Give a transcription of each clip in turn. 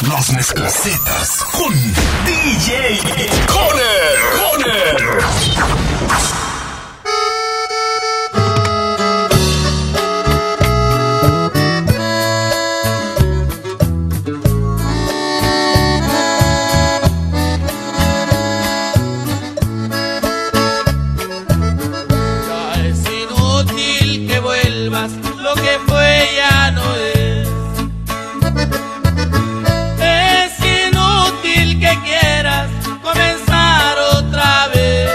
Las Mezclacetas con DJ Conner. Ya es inútil que vuelvas, lo que fue ya no es. Que quieras comenzar otra vez.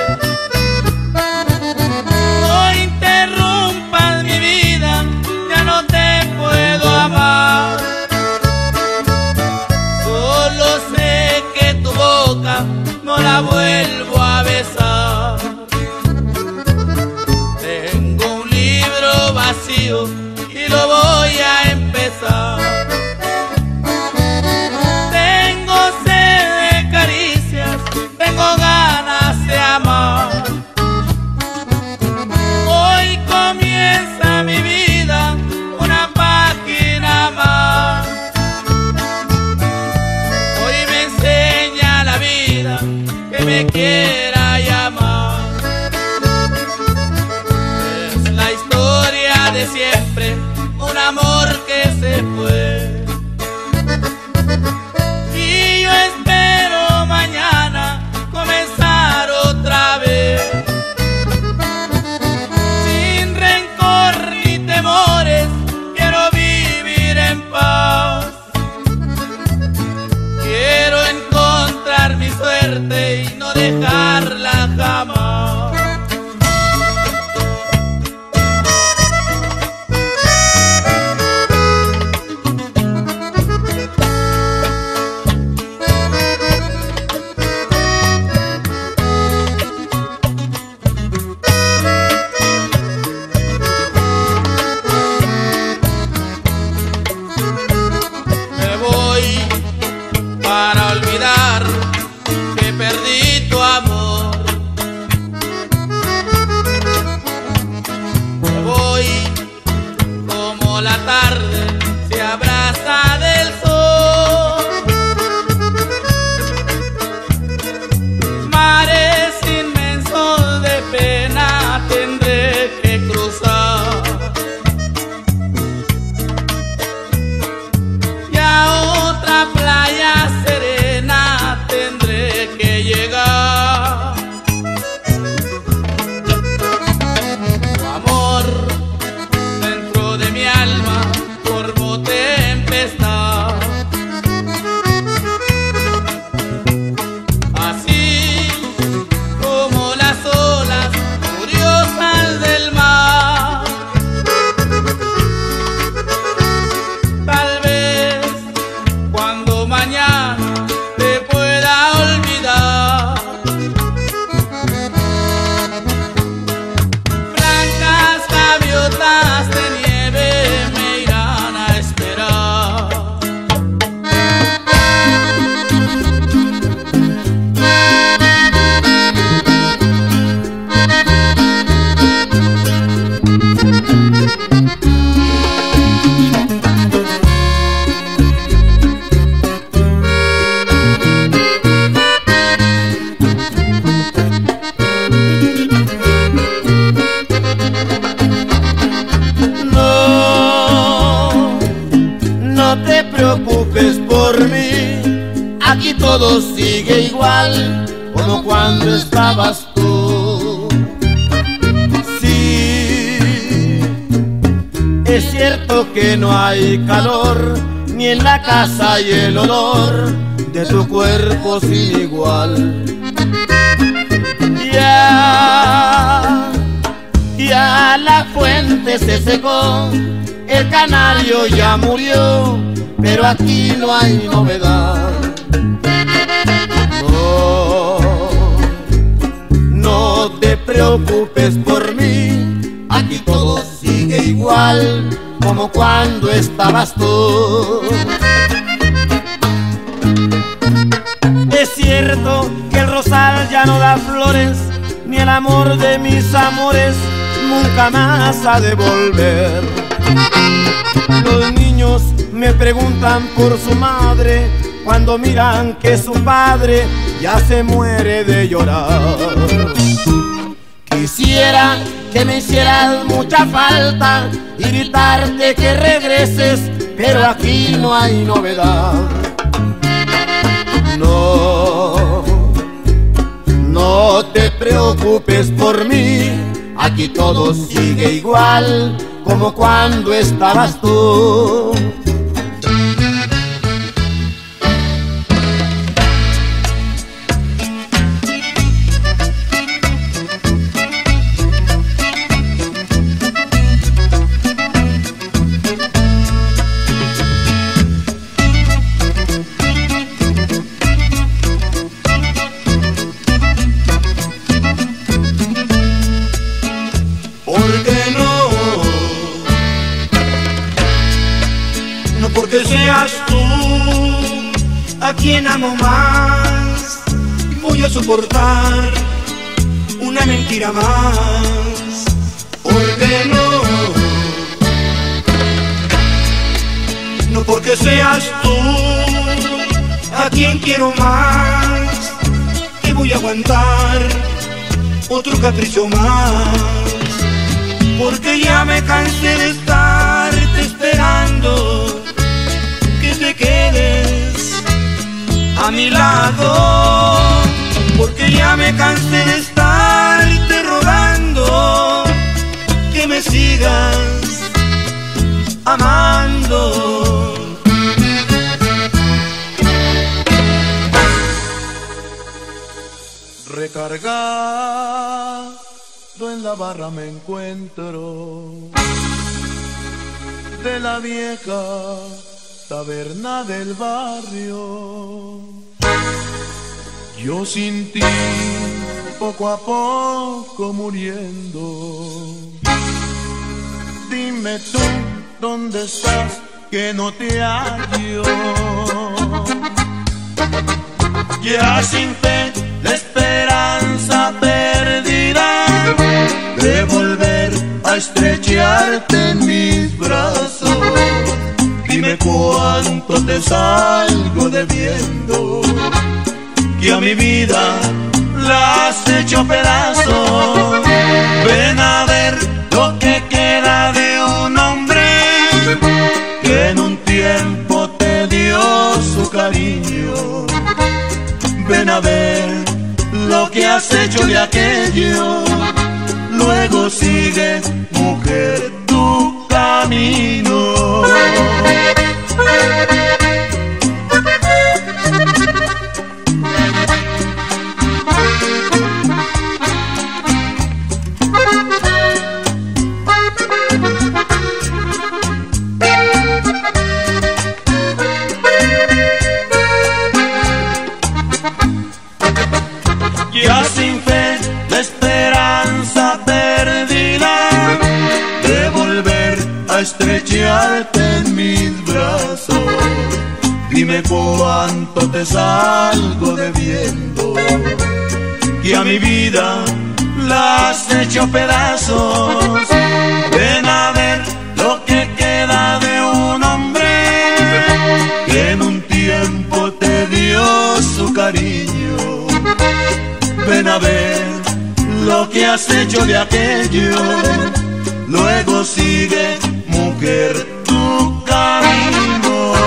No interrumpas mi vida, ya no te puedo amar. Solo sé que tu boca no la vuelvo a besar. Tengo un libro vacío y lo voy a empezar. Tengo ganas de amar. Hoy comienza mi vida una página más. Hoy me enseña la vida que me quiera llamar. Es la historia de siempre, un amor que se fue. Y yo espero mañana comenzar otra vez, sin rencor ni temores, quiero vivir en paz. Quiero encontrar mi suerte y no dejarla jamás. Para olvidar que perdí tu amor. Me voy como la tarde se abraza del sol. Mares inmensos de pena tendré que cruzar. Y a otra playa serena tendré que llegar. Tu amor dentro de mi alma formó tempestad. Así como las olas furiosas del mar. Tal vez cuando mañana te pueda olvidar, blancas gaviotas de nieve me irán a esperar. No te preocupes por mí, aquí todo sigue igual como cuando estabas tú. Sí, es cierto que no hay calor, ni en la casa y el olor de tu cuerpo sin igual. Ya la fuente se secó, el canario ya murió, pero aquí no hay novedad. No te preocupes por mí, aquí todo sigue igual como cuando estabas tú. Es cierto que el rosal ya no da flores, ni el amor de mis amores nunca más ha de volver. Los niños me preguntan por su madre, cuando miran que su padre ya se muere de llorar. Quisiera que me hicieras mucha falta y gritarte que regreses, pero aquí no hay novedad. No te preocupes por mí, aquí todo sigue igual como cuando estabas tú. Porque seas tú a quien amo más, voy a soportar una mentira más. Porque no porque seas tú a quien quiero más, que voy a aguantar otro capricho más. Porque ya me cansé de estarte esperando que te quedes a mi lado, porque ya me cansé de estarte rogando que me sigas amando. Recargado en la barra me encuentro de la vieja taberna del barrio. Yo sin ti poco a poco muriendo. Dime tú dónde estás, que no te hallo. Ya sin fe, la esperanza perdida de volver a estrecharte en mis brazos. Dime cuánto te salgo debiendo, que a mi vida la has hecho pedazos. Ven a ver lo que queda de un hombre que en un tiempo te dio su cariño. Ven a ver lo que has hecho de aquello. Luego sigue, mujer, tu camino. Ya sin fe, la esperanza perdida de volver a estrecharte en mis brazos. Dime cuánto te salgo debiendo, que a mi vida la has hecho pedazos. Ven a ver lo que queda de un hombre que en un tiempo te dio su cariño. Ven a ver lo que has hecho de aquello. Luego sigue, mujer, tu camino.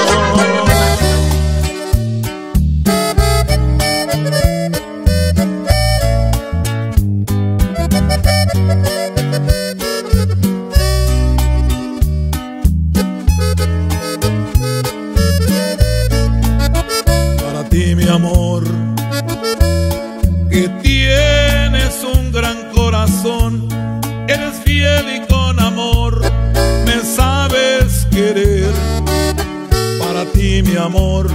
Para ti, mi amor, que tienes un gran corazón, eres fiel y con amor me sabes querer. Para ti, mi amor,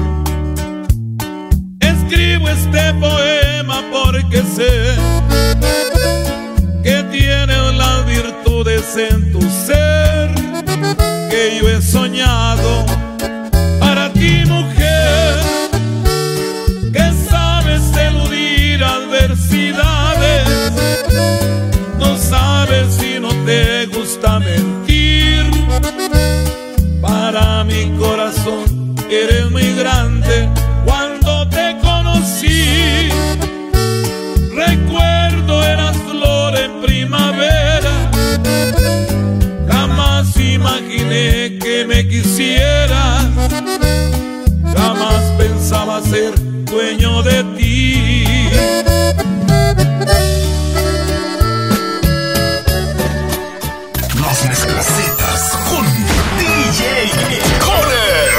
escribo este poema porque sé que tienes las virtudes en tu ser que yo he soñado. Para ti, mujer, que sabes eludir adversidades, no sabes si no te gusta mentir. Para mi corazón eres muy grande, ser dueño de ti. Las Mezclacetas con DJ Joner.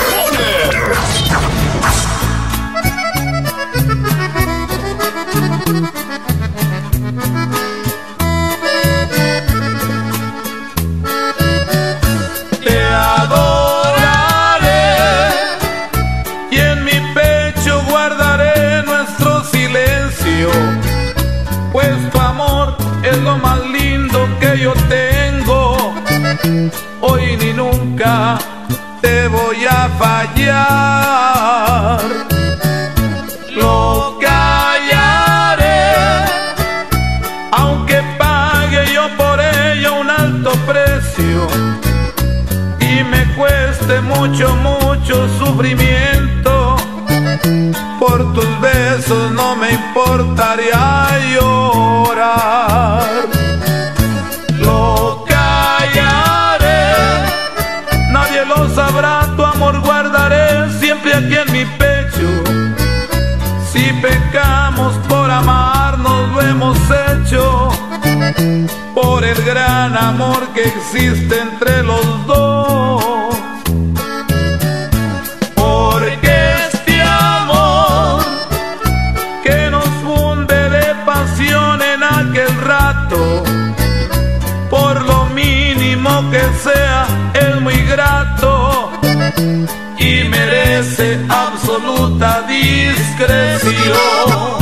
Te adoraré y en mi pecho guardaré nuestro silencio, pues tu amor es lo más lindo que yo tengo. Hoy ni nunca te voy a fallar. Lo callaré, aunque pague yo por ello un alto precio y me cueste mucho, mucho sufrimiento. Por tus besos no me importaría llorar. Lo callaré, nadie lo sabrá, tu amor guardaré siempre aquí en mi pecho. Si pecamos por amarnos lo hemos hecho, por el gran amor que existe entre los dos. Porque este amor que nos funde de pasión en aquel rato, por lo mínimo que sea, es muy grato y merece absoluta discreción.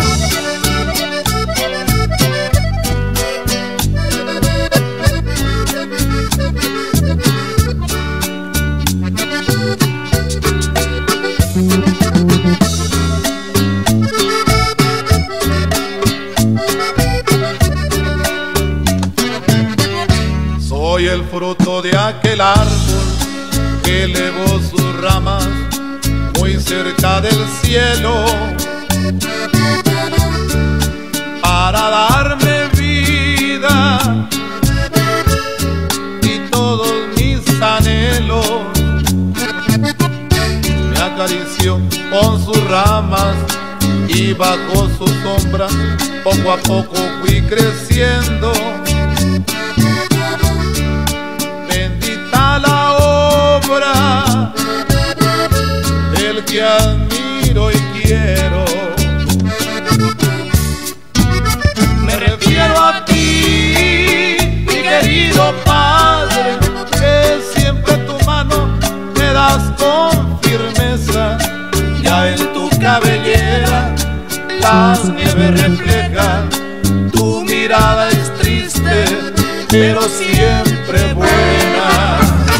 Soy el fruto de aquel árbol que elevó sus ramas muy cerca del cielo para darme vida y todos mis anhelos. Me acarició con sus ramas y bajo su sombra poco a poco fui creciendo. La obra del que admiro y quiero. Me refiero a ti, mi querido Padre, que siempre tu mano me das con firmeza. Ya en tu cabellera las nieves reflejan, tu mirada es triste, pero siempre buena.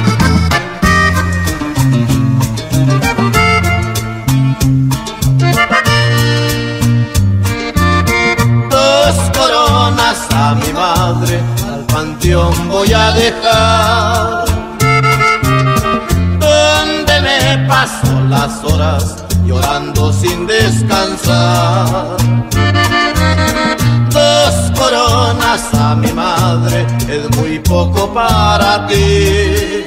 A mi madre al panteón voy a dejar, donde me paso las horas llorando sin descansar. 2 coronas a mi madre es muy poco para ti.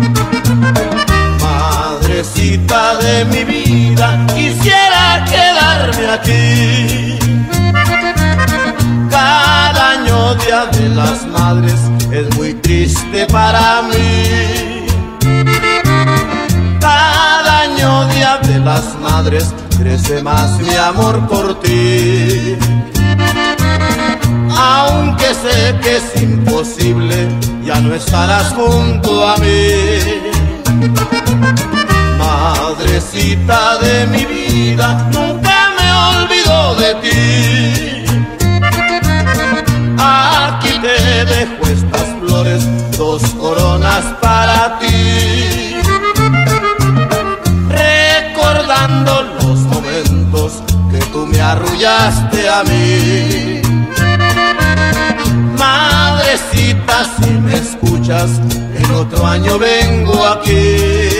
Madrecita de mi vida, quisiera quedarme aquí. Cada año Día de las Madres es muy triste para mí. Cada año Día de las Madres crece más mi amor por ti. Aunque sé que es imposible, ya no estarás junto a mí. Madrecita de mi vida, nunca me olvido de ti. Aquí te dejo estas flores, 2 coronas para ti, recordando los momentos que tú me arrullaste a mí. Madrecita, si me escuchas, en otro año vengo aquí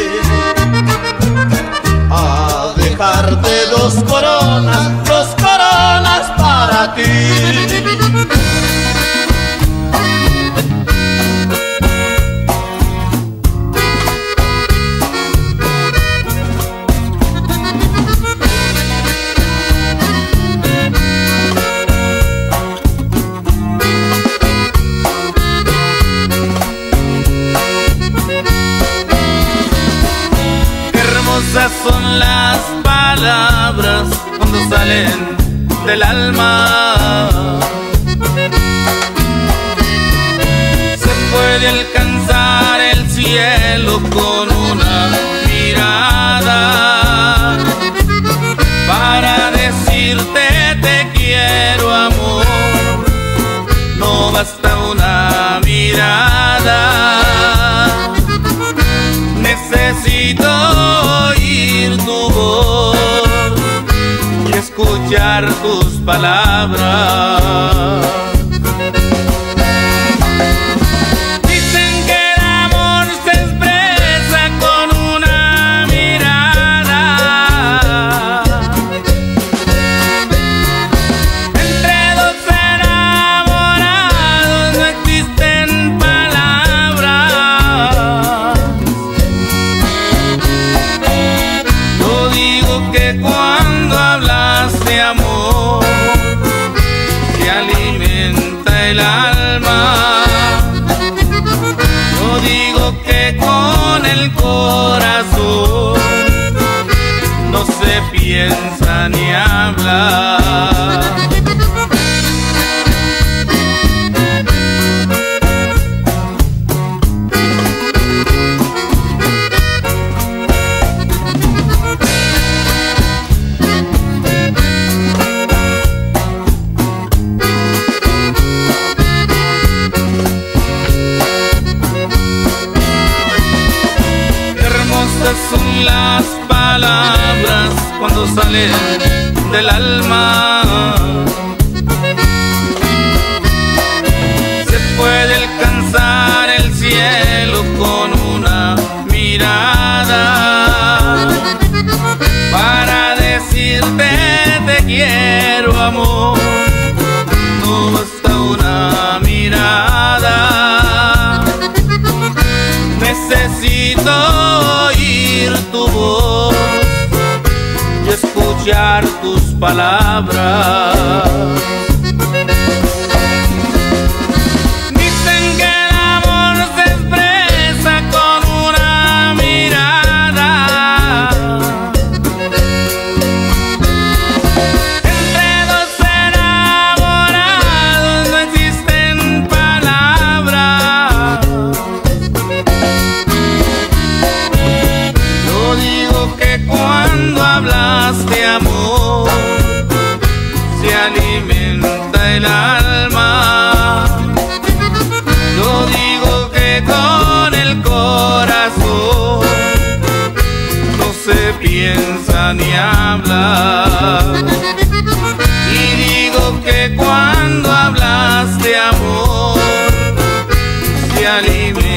a dejarte 2 coronas, 2 coronas para ti. las palabras cuando salen del alma. Se puede alcanzar el cielo con una mirada. Para decirte te quiero, amor, no basta una mirada. Necesito oír tu voz y escuchar tus palabras. Dicen que el amor se expresa con una mirada. Entre dos enamorados no existen palabras. Yo digo que cuando hablas de amor se alimenta el alma. Yo digo que con el corazón no se piensa ni habla. Son las palabras cuando salen del alma. Se puede alcanzar el cielo con una mirada. Para decirte te quiero, amor, no basta una mirada. Necesito oír tu voz y escuchar tus palabras. Dicen que el amor se expresa con una mirada. Entre dos enamorados no existen palabras. Yo digo que cuando hablas de amor se alimenta el alma. Yo digo que con el corazón no se piensa ni habla. Y digo que cuando hablas de amor se alimenta